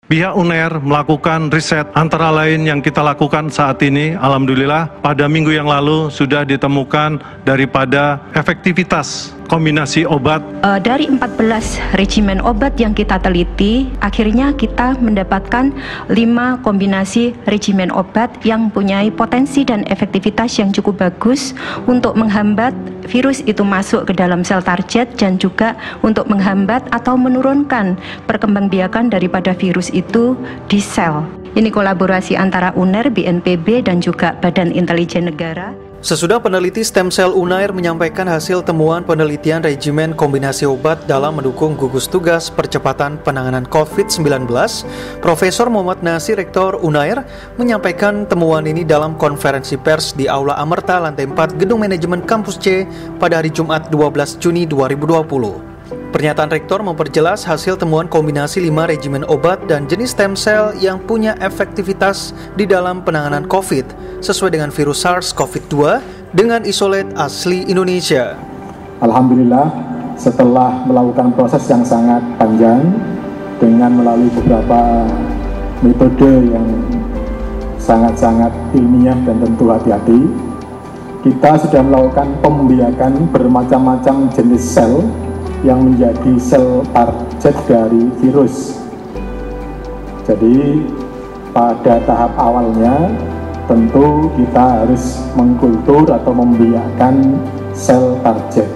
Pihak UNAIR melakukan riset antara lain yang kita lakukan saat ini, alhamdulillah pada minggu yang lalu sudah ditemukan daripada efektivitas kombinasi obat. Dari 14 regimen obat yang kita teliti, akhirnya kita mendapatkan 5 kombinasi regimen obat yang mempunyai potensi dan efektivitas yang cukup bagus untuk menghambat virus itu masuk ke dalam sel target dan juga untuk menghambat atau menurunkan perkembangbiakan daripada virus itu di sel. Ini kolaborasi antara UNAIR, BNPB, dan juga Badan Intelijen Negara. Sesudah peneliti stem cell UNAIR menyampaikan hasil temuan penelitian regimen kombinasi obat dalam mendukung gugus tugas percepatan penanganan COVID-19, Profesor Muhammad Nasir, Rektor UNAIR, menyampaikan temuan ini dalam konferensi pers di Aula Amerta lantai 4 Gedung Manajemen Kampus C pada hari Jumat 12 Juni 2020. Pernyataan Rektor memperjelas hasil temuan kombinasi 5 regimen obat dan jenis stem cell yang punya efektivitas di dalam penanganan COVID sesuai dengan virus SARS-CoV-2 dengan isolate asli Indonesia. Alhamdulillah, setelah melakukan proses yang sangat panjang dengan melalui beberapa metode yang sangat-sangat ilmiah dan tentu hati-hati, kita sudah melakukan pembiakan bermacam-macam jenis sel yang menjadi sel target dari virus. Jadi pada tahap awalnya tentu kita harus mengkultur atau membiakkan sel target.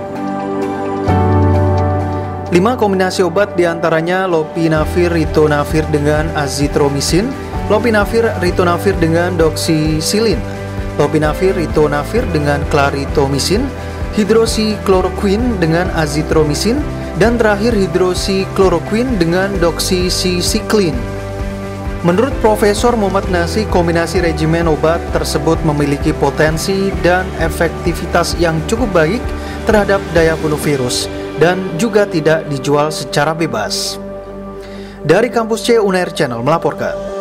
5 kombinasi obat diantaranya lopinavir ritonavir dengan azitromisin, lopinavir ritonavir dengan doxycycline, lopinavir ritonavir dengan clarithromycin, hidroksikloroquine dengan azitromisin, dan terakhir hidroksikloroquine dengan doxycycline. Menurut Profesor Muhammad Nasir, kombinasi regimen obat tersebut memiliki potensi dan efektivitas yang cukup baik terhadap daya bunuh virus dan juga tidak dijual secara bebas. Dari Kampus C, UNAIR Channel melaporkan.